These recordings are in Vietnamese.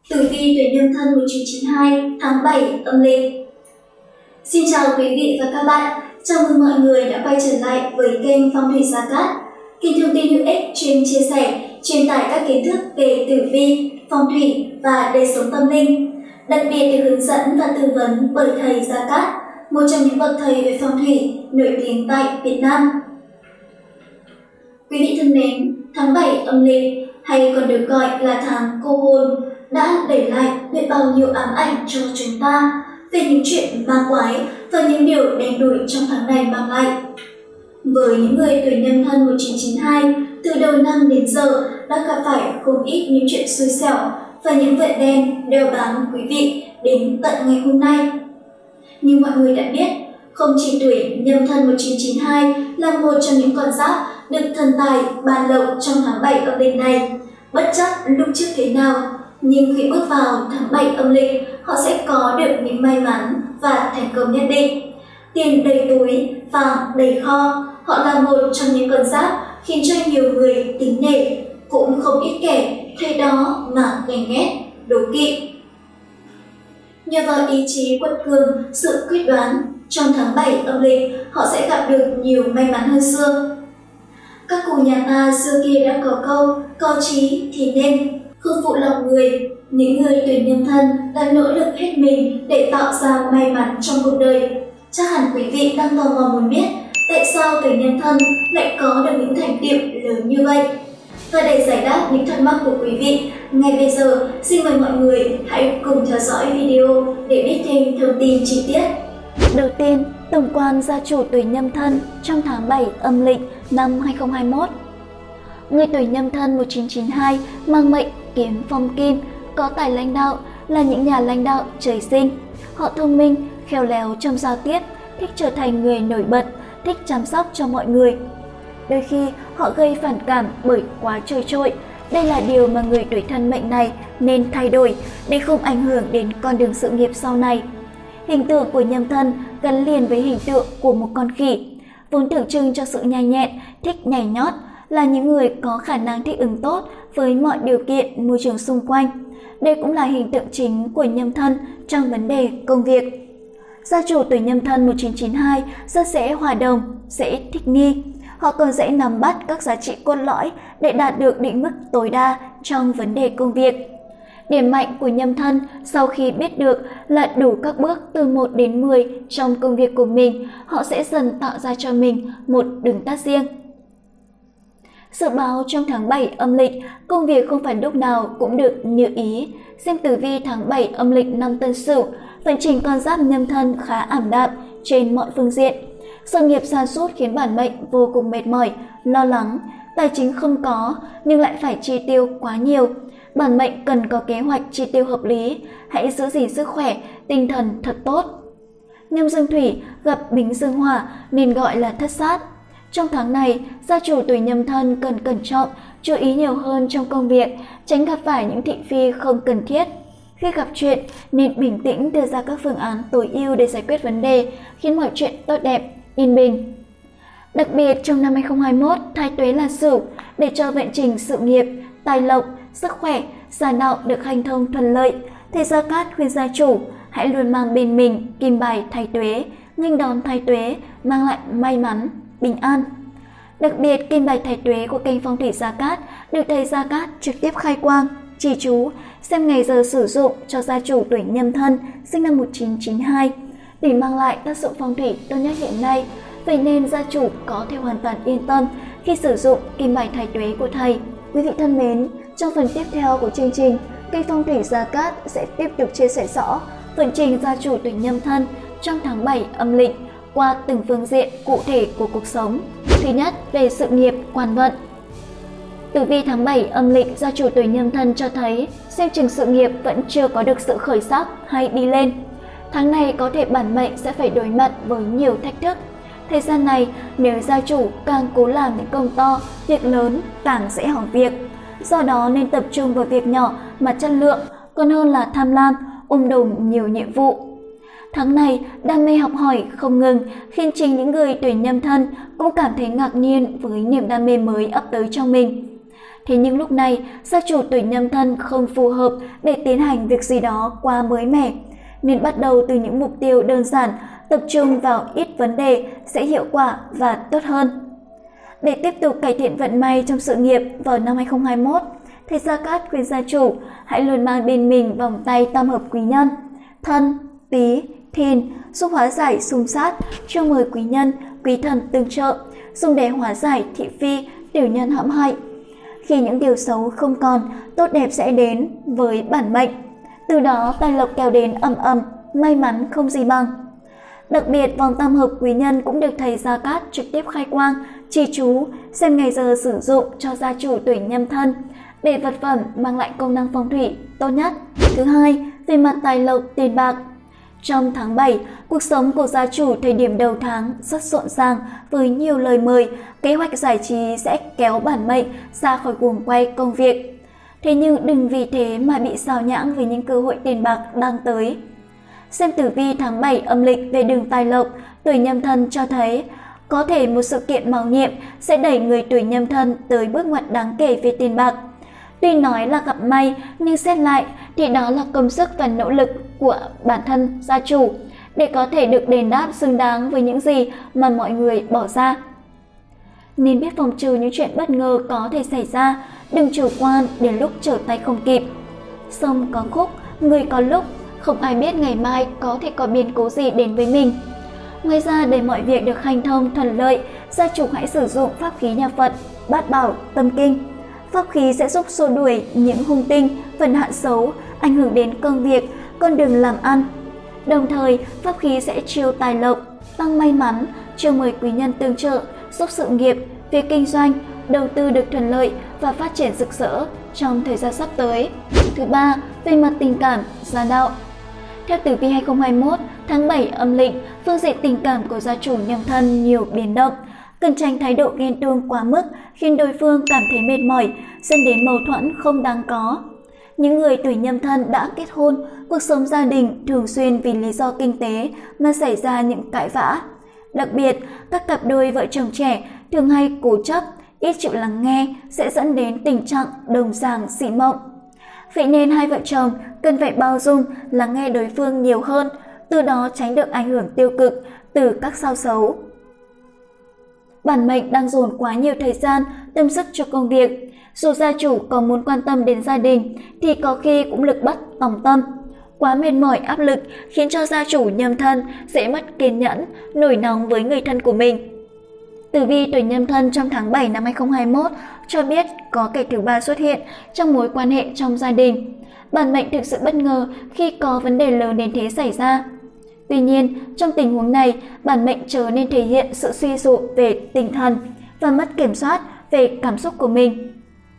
Tử vi tuổi Nhâm Thân 1992 tháng 7 âm lịch. Xin chào quý vị và các bạn. Chào mừng mọi người đã quay trở lại với kênh Phong thủy Gia Cát, kênh thông tin hữu ích chuyên chia sẻ, truyền tải các kiến thức về tử vi, phong thủy và đời sống tâm linh. Đặc biệt được hướng dẫn và tư vấn bởi thầy Gia Cát, một trong những bậc thầy về phong thủy nổi tiếng tại Việt Nam. Quý vị thân mến, tháng 7 âm lịch hay còn được gọi là tháng cô hồn đã để lại biết bao nhiêu ám ảnh cho chúng ta về những chuyện ma quái và những điều đen đủi trong tháng này mang lại. Với những người tuổi Nhâm Thân 1992, từ đầu năm đến giờ đã gặp phải không ít những chuyện xui xẻo và những vận đen đeo bám quý vị đến tận ngày hôm nay. Như mọi người đã biết, không chỉ tuổi Nhâm Thân 1992 là một trong những con giáp được thần tài ban lộc trong tháng 7 âm lịch này, bất chấp lúc trước thế nào, nhưng khi bước vào tháng 7 âm lịch, họ sẽ có được những may mắn và thành công nhất định. Tiền đầy túi, vàng đầy kho, họ là một trong những con giáp khiến cho nhiều người kính nể, cũng không ít kẻ thấy đó mà ghen ghét, đố kỵ. Nhờ vào ý chí quật cường, sự quyết đoán, trong tháng 7 âm lịch, họ sẽ gặp được nhiều may mắn hơn xưa. Các cụ nhà ta xưa kia đã có câu, có chí thì nên, không phụ lòng người. Những người tuổi Nhâm Thân đã nỗ lực hết mình để tạo ra may mắn trong cuộc đời. Chắc hẳn quý vị đang tò mò muốn biết tại sao tuổi Nhâm Thân lại có được những thành tựu lớn như vậy. Và để giải đáp những thắc mắc của quý vị, ngay bây giờ xin mời mọi người hãy cùng theo dõi video để biết thêm thông tin chi tiết. Đầu tiên, tổng quan gia chủ tuổi Nhâm Thân trong tháng 7 âm lịch năm 2021. Người tuổi Nhâm Thân 1992 mang mệnh Kiếm Phong Kim, có tài lãnh đạo, là những nhà lãnh đạo trời sinh. Họ thông minh, khéo léo trong giao tiếp, thích trở thành người nổi bật, thích chăm sóc cho mọi người. Đôi khi họ gây phản cảm bởi quá trôi trội. Đây là điều mà người tuổi Thân mệnh này nên thay đổi để không ảnh hưởng đến con đường sự nghiệp sau này. Hình tượng của Nhâm Thân gắn liền với hình tượng của một con khỉ, vốn tượng trưng cho sự nhanh nhẹn, thích nhảy nhót, là những người có khả năng thích ứng tốt với mọi điều kiện môi trường xung quanh. Đây cũng là hình tượng chính của Nhâm Thân trong vấn đề công việc. Gia chủ tuổi Nhâm Thân 1992 rất dễ hòa đồng, dễ thích nghi. Họ còn dễ nắm bắt các giá trị cốt lõi để đạt được định mức tối đa trong vấn đề công việc. Điểm mạnh của Nhâm Thân sau khi biết được là đủ các bước từ 1 đến 10 trong công việc của mình, họ sẽ dần tạo ra cho mình một đường tắt riêng. Dự báo trong tháng 7 âm lịch, công việc không phải lúc nào cũng được như ý. Xem tử vi tháng 7 âm lịch năm Tân Sửu, vận trình con giáp Nhâm Thân khá ảm đạm trên mọi phương diện. Sự nghiệp sa sút khiến bản mệnh vô cùng mệt mỏi, lo lắng, tài chính không có nhưng lại phải chi tiêu quá nhiều. Bản mệnh cần có kế hoạch chi tiêu hợp lý, hãy giữ gìn sức khỏe, tinh thần thật tốt. Nhâm dương thủy gặp bính dương hỏa nên gọi là thất sát. Trong tháng này, gia chủ tuổi Nhâm Thân cần cẩn trọng, chú ý nhiều hơn trong công việc, tránh gặp phải những thị phi không cần thiết. Khi gặp chuyện, nên bình tĩnh đưa ra các phương án tối ưu để giải quyết vấn đề, khiến mọi chuyện tốt đẹp, yên bình. Đặc biệt trong năm 2021, thái tuế là Sửu, để cho vận trình sự nghiệp, tài lộc, sức khỏe, gia đạo được hanh thông thuận lợi. Thầy Gia Cát khuyên gia chủ hãy luôn mang bên mình kim bài thái tuế, nghênh đón thái tuế mang lại may mắn, bình an. Đặc biệt, kim bài thái tuế của kênh Phong thủy Gia Cát được thầy Gia Cát trực tiếp khai quang, chỉ chú, xem ngày giờ sử dụng cho gia chủ tuổi Nhâm Thân sinh năm 1992 để mang lại tác dụng phong thủy tốt nhất hiện nay. Vậy nên gia chủ có thể hoàn toàn yên tâm khi sử dụng kim bài thái tuế của thầy. Quý vị thân mến, trong phần tiếp theo của chương trình, kênh Phong thủy Gia Cát sẽ tiếp tục chia sẻ rõ vận trình gia chủ tuổi Nhâm Thân trong tháng 7 âm lịch qua từng phương diện cụ thể của cuộc sống. Thứ nhất, về sự nghiệp, quan vận. Tử vi tháng 7 âm lịch gia chủ tuổi Nhâm Thân cho thấy xem chừng sự nghiệp vẫn chưa có được sự khởi sắc hay đi lên. Tháng này có thể bản mệnh sẽ phải đối mặt với nhiều thách thức. Thời gian này, nếu gia chủ càng cố làm những công to, việc lớn càng dễ hỏng việc. Do đó nên tập trung vào việc nhỏ mà chất lượng, còn hơn là tham lam, đồm nhiều nhiệm vụ. Tháng này, đam mê học hỏi không ngừng, khiến chính những người tuổi Nhâm Thân cũng cảm thấy ngạc nhiên với niềm đam mê mới ập tới trong mình. Thế nhưng lúc này, gia chủ tuổi Nhâm Thân không phù hợp để tiến hành việc gì đó quá mới mẻ, nên bắt đầu từ những mục tiêu đơn giản, tập trung vào ít vấn đề sẽ hiệu quả và tốt hơn. Để tiếp tục cải thiện vận may trong sự nghiệp vào năm 2021, thầy Gia Cát khuyên gia chủ hãy luôn mang bên mình vòng tay tam hợp quý nhân, Thân, Tý, Thìn, giúp hóa giải xung sát, cho mời quý nhân, quý thần tương trợ, dùng để hóa giải thị phi, tiểu nhân hãm hại. Khi những điều xấu không còn, tốt đẹp sẽ đến với bản mệnh. Từ đó tài lộc kéo đến ầm ầm, may mắn không gì bằng. Đặc biệt, vòng tam hợp quý nhân cũng được thầy Gia Cát trực tiếp khai quang, chỉ chú, xem ngày giờ sử dụng cho gia chủ tuổi Nhâm Thân để vật phẩm mang lại công năng phong thủy tốt nhất. Thứ hai, về mặt tài lộc, tiền bạc. Trong tháng 7, cuộc sống của gia chủ thời điểm đầu tháng rất rộn ràng với nhiều lời mời, kế hoạch giải trí sẽ kéo bản mệnh ra khỏi guồng quay công việc. Thế nhưng đừng vì thế mà bị xao nhãng với những cơ hội tiền bạc đang tới. Xem tử vi tháng 7 âm lịch về đường tài lộc, tuổi Nhâm Thân cho thấy có thể một sự kiện mạo nhiệm sẽ đẩy người tuổi Nhâm Thân tới bước ngoặt đáng kể về tiền bạc. Tuy nói là gặp may, nhưng xét lại thì đó là công sức và nỗ lực của bản thân gia chủ để có thể được đền đáp xứng đáng với những gì mà mọi người bỏ ra. Nên biết phòng trừ những chuyện bất ngờ có thể xảy ra, đừng chủ quan đến lúc trở tay không kịp. Sông có khúc, người có lúc, không ai biết ngày mai có thể có biến cố gì đến với mình. Ngoài ra, để mọi việc được hanh thông thuận lợi, gia chủ hãy sử dụng pháp khí nhà Phật, Bát Bảo, Tâm Kinh. Pháp khí sẽ giúp xua đuổi những hung tinh, phần hạn xấu, ảnh hưởng đến công việc, con đường làm ăn. Đồng thời, pháp khí sẽ chiêu tài lộc, tăng may mắn, chiêu mời quý nhân tương trợ, giúp sự nghiệp, việc kinh doanh, đầu tư được thuận lợi và phát triển rực rỡ trong thời gian sắp tới. Thứ ba, về mặt tình cảm, gia đạo. Theo tử vi 2021, tháng 7 âm lịch, phương diện tình cảm của gia chủ Nhâm Thân nhiều biến động. Cần tránh thái độ ghen tuông quá mức khiến đối phương cảm thấy mệt mỏi, dẫn đến mâu thuẫn không đáng có. Những người tuổi Nhâm Thân đã kết hôn, cuộc sống gia đình thường xuyên vì lý do kinh tế mà xảy ra những cãi vã. Đặc biệt, các cặp đôi vợ chồng trẻ thường hay cố chấp, ít chịu lắng nghe sẽ dẫn đến tình trạng đồng giảng dị mộng. Vậy nên hai vợ chồng cần phải bao dung, lắng nghe đối phương nhiều hơn, từ đó tránh được ảnh hưởng tiêu cực từ các sao xấu. Bản mệnh đang dồn quá nhiều thời gian, tâm sức cho công việc. Dù gia chủ có muốn quan tâm đến gia đình thì có khi cũng lực bất tòng tâm. Quá mệt mỏi áp lực khiến cho gia chủ Nhâm Thân dễ mất kiên nhẫn, nổi nóng với người thân của mình. Tử vi tuổi Nhâm Thân trong tháng 7 năm 2021 cho biết có kẻ thứ ba xuất hiện trong mối quan hệ trong gia đình. Bản mệnh thực sự bất ngờ khi có vấn đề lớn đến thế xảy ra. Tuy nhiên, trong tình huống này, bản mệnh chớ nên thể hiện sự suy sụp về tinh thần và mất kiểm soát về cảm xúc của mình.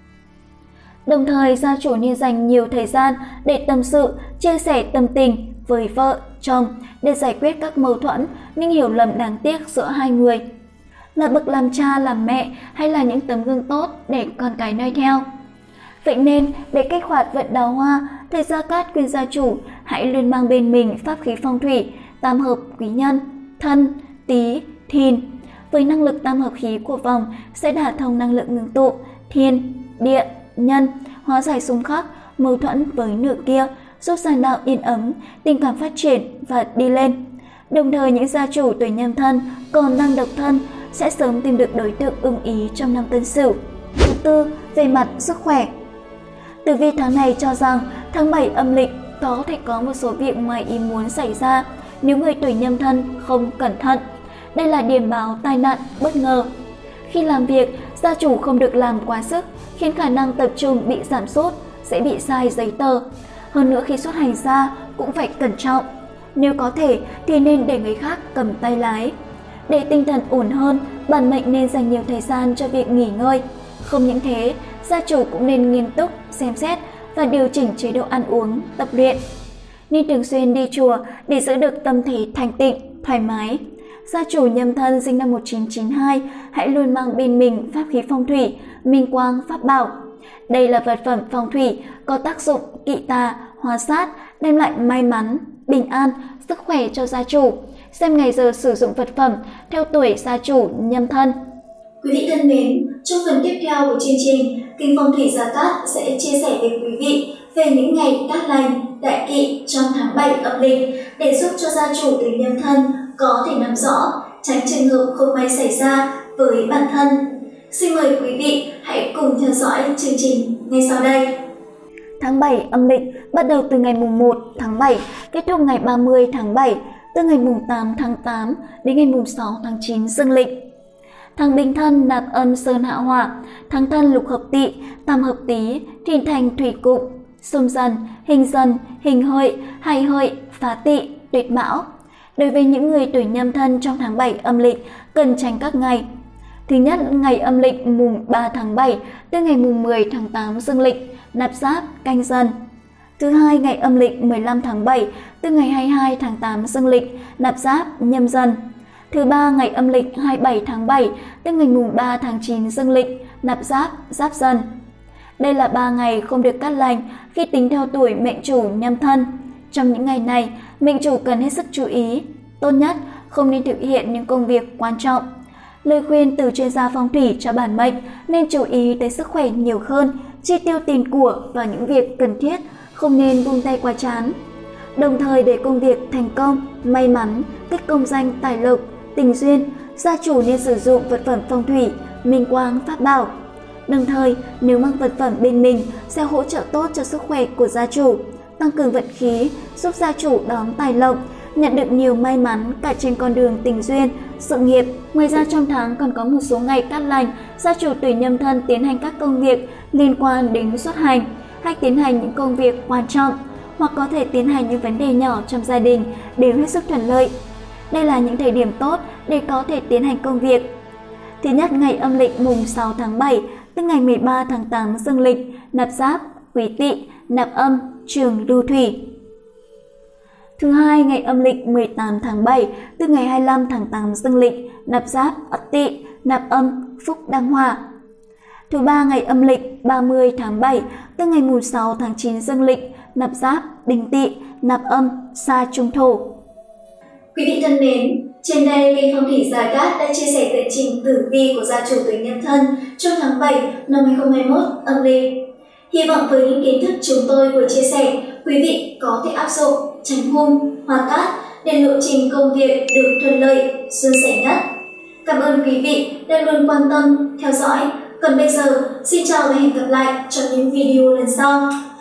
Đồng thời, gia chủ nên dành nhiều thời gian để tâm sự, chia sẻ tâm tình với vợ, chồng để giải quyết các mâu thuẫn, những hiểu lầm đáng tiếc giữa hai người. Là bậc làm cha, làm mẹ hay là những tấm gương tốt để con cái noi theo. Vậy nên, để kích hoạt vận đào hoa, thầy Gia Cát khuyên gia chủ hãy luôn mang bên mình pháp khí phong thủy, tam hợp quý nhân, Thân, Tý, Thìn. Với năng lực tam hợp khí của vòng sẽ đả thông năng lượng ngưng tụ, thiên, địa, nhân, hóa giải xung khắc, mâu thuẫn với nửa kia, giúp gia đạo yên ấm, tình cảm phát triển và đi lên. Đồng thời, những gia chủ tuổi Nhâm Thân còn đang độc thân sẽ sớm tìm được đối tượng ưng ý trong năm Tân Sửu. Thứ tư, về mặt sức khỏe. Tử vi tháng này cho rằng tháng 7 âm lịch có thể có một số việc ngoài ý muốn xảy ra nếu người tuổi Nhâm Thân không cẩn thận. Đây là điểm báo tai nạn bất ngờ. Khi làm việc, gia chủ không được làm quá sức, khiến khả năng tập trung bị giảm sút, sẽ bị sai giấy tờ. Hơn nữa, khi xuất hành xa cũng phải cẩn trọng. Nếu có thể thì nên để người khác cầm tay lái. Để tinh thần ổn hơn, bản mệnh nên dành nhiều thời gian cho việc nghỉ ngơi. Không những thế, gia chủ cũng nên nghiêm túc, xem xét và điều chỉnh chế độ ăn uống, tập luyện. Nên thường xuyên đi chùa để giữ được tâm thể thanh tịnh, thoải mái. Gia chủ Nhâm Thân sinh năm 1992, hãy luôn mang bên mình pháp khí phong thủy, minh quang pháp bảo. Đây là vật phẩm phong thủy có tác dụng kỵ tà, hóa sát, đem lại may mắn, bình an, sức khỏe cho gia chủ. Xem ngày giờ sử dụng vật phẩm theo tuổi gia chủ Nhâm Thân. Quý vị thân mến, trong phần tiếp theo của chương trình, Kênh Phong thủy Gia Cát sẽ chia sẻ với quý vị về những ngày cát lành, đại kỵ trong tháng 7 âm lịch để giúp cho gia chủ tuổi Nhâm Thân có thể nắm rõ, tránh trường hợp không may xảy ra với bản thân. Xin mời quý vị hãy cùng theo dõi chương trình ngay sau đây. Tháng 7 âm lịch bắt đầu từ ngày mùng 1 tháng 7, kết thúc ngày 30 tháng 7, từ ngày mùng 8 tháng 8 đến ngày mùng 6 tháng 9 dương lịch. Tháng Bính Thân nạp âm Sơn hạ hỏa, tháng Thân lục hợp Tỵ, tam hợp Tý, thìn thành thủy cụng, xung dần, hình hợi, hai hợi, phá Tỵ, tuyệt mão. Đối với những người tuổi Nhâm Thân trong tháng 7 âm lịch cần tránh các ngày. Thứ nhất, ngày âm lịch mùng 3 tháng 7 tới ngày mùng 10 tháng 8 dương lịch, nạp Giáp, Canh Dần. Thứ hai, ngày âm lịch 15 tháng 7 từ ngày 22 tháng 8 dương lịch, nạp Giáp, Nhâm Dần. Thứ ba, ngày âm lịch 27 tháng 7 tới ngày mùng 3 tháng 9 dương lịch, nạp Giáp, Giáp Dần. Đây là 3 ngày không được cát lành khi tính theo tuổi mệnh chủ Nhâm Thân. Trong những ngày này, mệnh chủ cần hết sức chú ý. Tốt nhất, không nên thực hiện những công việc quan trọng. Lời khuyên từ chuyên gia phong thủy cho bản mệnh nên chú ý tới sức khỏe nhiều hơn, chi tiêu tiền của vào những việc cần thiết, không nên buông tay quá chán. Đồng thời để công việc thành công, may mắn, kết công danh tài lộc, tình duyên, gia chủ nên sử dụng vật phẩm phong thủy, minh quang, pháp bảo. Đồng thời, nếu mang vật phẩm bên mình sẽ hỗ trợ tốt cho sức khỏe của gia chủ, tăng cường vận khí, giúp gia chủ đón tài lộc, nhận được nhiều may mắn cả trên con đường tình duyên, sự nghiệp. Ngoài ra trong tháng còn có một số ngày cát lành, gia chủ tuổi Nhâm Thân tiến hành các công việc liên quan đến xuất hành, hay tiến hành những công việc quan trọng, hoặc có thể tiến hành những vấn đề nhỏ trong gia đình đều hết sức thuận lợi. Đây là những thời điểm tốt để có thể tiến hành công việc. Thứ nhất, ngày âm lịch mùng 6 tháng 7 tới ngày 13 tháng 8 dương lịch, nạp Giáp, Quý Tỵ, nạp âm, Trường Lưu Thủy. Thứ hai, ngày âm lịch 18 tháng 7 từ ngày 25 tháng 8 dương lịch, nạp Giáp, Ất Tỵ, nạp âm, Phúc Đăng Hỏa. Thứ ba, ngày âm lịch 30 tháng 7 từ ngày 6 tháng 9 dương lịch, nạp Giáp, Đinh Tỵ, nạp âm, Sa Trung Thổ. Quý vị thân mến, trên đây Kênh Phong thủy Gia Cát đã chia sẻ tường trình tử vi của gia chủ tuổi Nhâm Thân trong tháng 7 năm 2021 âm lịch. Hy vọng với những kiến thức chúng tôi vừa chia sẻ, quý vị có thể áp dụng tránh hung, hóa cát để lộ trình công việc được thuận lợi, suôn sẻ nhất. Cảm ơn quý vị đã luôn quan tâm, theo dõi. Còn bây giờ, xin chào và hẹn gặp lại trong những video lần sau.